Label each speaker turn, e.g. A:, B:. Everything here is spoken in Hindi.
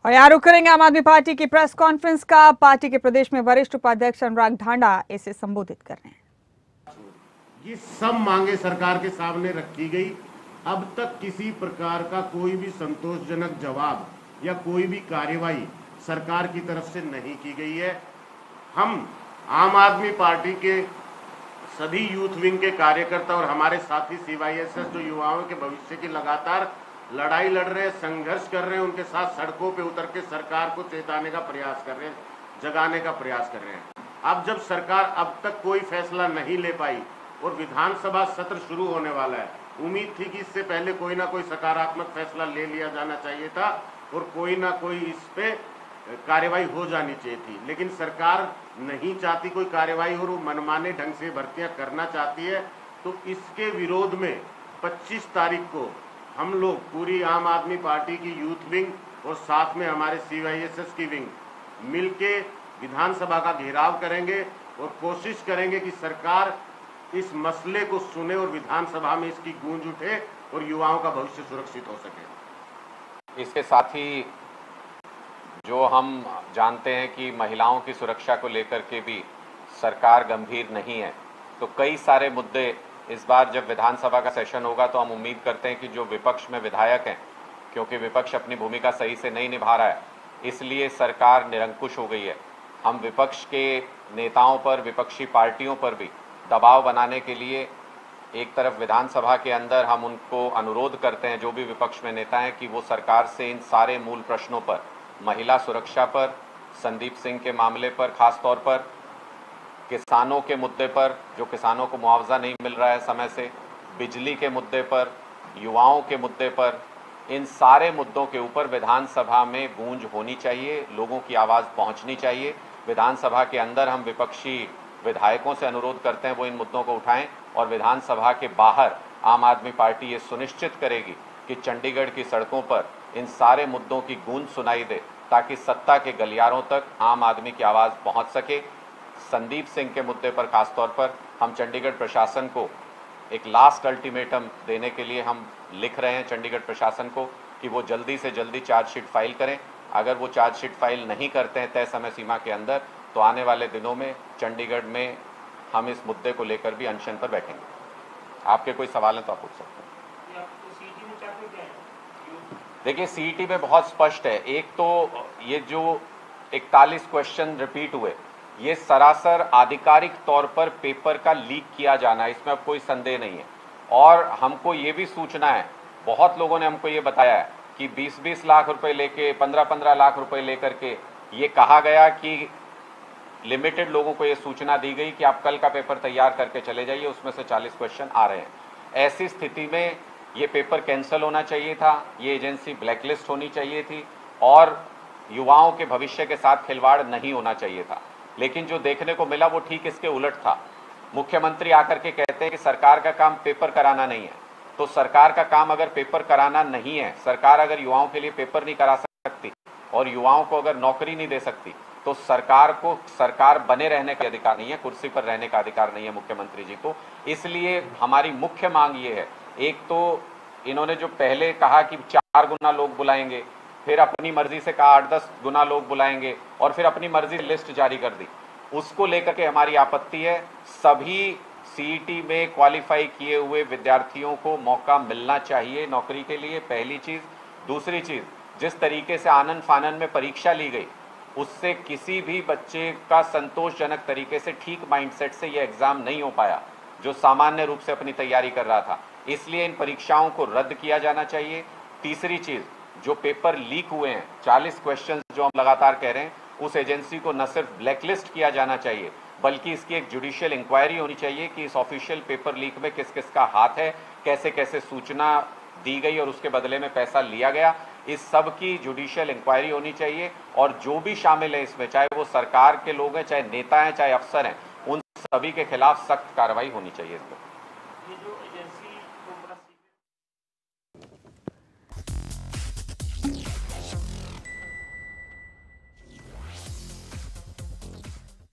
A: और यहाँ रुक करेंगे आम आदमी पार्टी की प्रेस कॉन्फ्रेंस का। पार्टी के प्रदेश में वरिष्ठ उपाध्यक्ष अनुराग ढांडा इसे संबोधित कर रहे हैं।
B: ये सब मांगे सरकार के सामने रखी गई। अब तक किसी प्रकार का कोई भी संतोषजनक जवाब या कोई भी कार्यवाही सरकार की तरफ से नहीं की गई है। हम आम आदमी पार्टी के सभी यूथ विंग के कार्यकर्ता और हमारे साथी CYSS जो युवाओं के भविष्य की लगातार लड़ाई लड़ रहे हैं, संघर्ष कर रहे हैं, उनके साथ सड़कों पे उतर के सरकार को चेताने का प्रयास कर रहे हैं, जगाने का प्रयास कर रहे हैं। अब जब सरकार अब तक कोई फैसला नहीं ले पाई और विधानसभा सत्र शुरू होने वाला है, उम्मीद थी कि इससे पहले कोई ना कोई सकारात्मक फैसला ले लिया जाना चाहिए था और कोई ना कोई इस पे कार्यवाही हो जानी चाहिए थी। लेकिन सरकार नहीं चाहती कोई कार्यवाही और वो मनमाने ढंग से भर्तियां करना चाहती है। तो इसके विरोध में 25 तारीख को हम लोग पूरी आम आदमी पार्टी की यूथ विंग और साथ में हमारे CYSS की विंग मिलके विधानसभा का घेराव करेंगे और कोशिश करेंगे कि सरकार इस मसले को सुने और विधानसभा में इसकी गूंज उठे और युवाओं का भविष्य सुरक्षित हो सके।
C: इसके साथ ही जो हम जानते हैं कि महिलाओं की सुरक्षा को लेकर के भी सरकार गंभीर नहीं है, तो कई सारे मुद्दे इस बार जब विधानसभा का सेशन होगा तो हम उम्मीद करते हैं कि जो विपक्ष में विधायक हैं, क्योंकि विपक्ष अपनी भूमिका सही से नहीं निभा रहा है, इसलिए सरकार निरंकुश हो गई है। हम विपक्ष के नेताओं पर, विपक्षी पार्टियों पर भी दबाव बनाने के लिए एक तरफ विधानसभा के अंदर हम उनको अनुरोध करते हैं, जो भी विपक्ष में नेता हैं, कि वो सरकार से इन सारे मूल प्रश्नों पर, महिला सुरक्षा पर, संदीप सिंह के मामले पर, खास तौर पर किसानों के मुद्दे पर, जो किसानों को मुआवजा नहीं मिल रहा है समय से, बिजली के मुद्दे पर, युवाओं के मुद्दे पर, इन सारे मुद्दों के ऊपर विधानसभा में गूंज होनी चाहिए, लोगों की आवाज़ पहुंचनी चाहिए। विधानसभा के अंदर हम विपक्षी विधायकों से अनुरोध करते हैं वो इन मुद्दों को उठाएं और विधानसभा के बाहर आम आदमी पार्टी ये सुनिश्चित करेगी कि चंडीगढ़ की सड़कों पर इन सारे मुद्दों की गूंज सुनाई दे, ताकि सत्ता के गलियारों तक आम आदमी की आवाज़ पहुंच सके। संदीप सिंह के मुद्दे पर खासतौर पर हम चंडीगढ़ प्रशासन को एक लास्ट अल्टीमेटम देने के लिए हम लिख रहे हैं चंडीगढ़ प्रशासन को कि वो जल्दी से जल्दी चार्जशीट फाइल करें। अगर वो चार्जशीट फाइल नहीं करते हैं तय समय सीमा के अंदर, तो आने वाले दिनों में चंडीगढ़ में हम इस मुद्दे को लेकर भी अनशन पर बैठेंगे। आपके कोई सवाल हैं तो आप पूछ सकते हैं। देखिए, CET में बहुत स्पष्ट है। एक तो ये जो 41 क्वेश्चन रिपीट हुए, ये सरासर आधिकारिक तौर पर पेपर का लीक किया जाना है, इसमें अब कोई संदेह नहीं है। और हमको ये भी सूचना है, बहुत लोगों ने हमको ये बताया है कि 20-20 लाख रुपए लेके, 15-15 लाख रुपए लेकर के ये कहा गया कि लिमिटेड लोगों को ये सूचना दी गई कि आप कल का पेपर तैयार करके चले जाइए, उसमें से 40 क्वेश्चन आ रहे हैं। ऐसी स्थिति में ये पेपर कैंसिल होना चाहिए था, ये एजेंसी ब्लैकलिस्ट होनी चाहिए थी और युवाओं के भविष्य के साथ खिलवाड़ नहीं होना चाहिए था। लेकिन जो देखने को मिला वो ठीक इसके उलट था। मुख्यमंत्री आकर के कहते हैं कि सरकार का काम पेपर कराना नहीं है। तो सरकार का काम अगर पेपर कराना नहीं है, सरकार अगर युवाओं के लिए पेपर नहीं करा सकती और युवाओं को अगर नौकरी नहीं दे सकती, तो सरकार को सरकार बने रहने का अधिकार नहीं है, कुर्सी पर रहने का अधिकार नहीं है मुख्यमंत्री जी को। इसलिए हमारी मुख्य मांग ये है, एक तो इन्होंने जो पहले कहा कि 4 गुना लोग बुलाएंगे, फिर अपनी मर्जी से कहा 8-10 गुना लोग बुलाएंगे और फिर अपनी मर्जी से लिस्ट जारी कर दी, उसको लेकर के हमारी आपत्ति है। सभी CET में क्वालिफाई किए हुए विद्यार्थियों को मौका मिलना चाहिए नौकरी के लिए, पहली चीज़। दूसरी चीज़, जिस तरीके से आनन फानन में परीक्षा ली गई, उससे किसी भी बच्चे का संतोषजनक तरीके से, ठीक माइंडसेट से ये एग्ज़ाम नहीं हो पाया जो सामान्य रूप से अपनी तैयारी कर रहा था। इसलिए इन परीक्षाओं को रद्द किया जाना चाहिए। तीसरी चीज़, जो पेपर लीक हुए हैं, 40 क्वेश्चन जो हम लगातार कह रहे हैं, उस एजेंसी को न सिर्फ ब्लैकलिस्ट किया जाना चाहिए, बल्कि इसकी एक जुडिशियल इंक्वायरी होनी चाहिए कि इस ऑफिशियल पेपर लीक में किस किस का हाथ है, कैसे कैसे सूचना दी गई और उसके बदले में पैसा लिया गया। इस सब की जुडिशियल इंक्वायरी होनी चाहिए और जो भी शामिल है इसमें, चाहे वो सरकार के लोग हैं, चाहे नेता हैं, चाहे अफसर हैं, उन सभी के खिलाफ सख्त कार्रवाई होनी चाहिए। इसको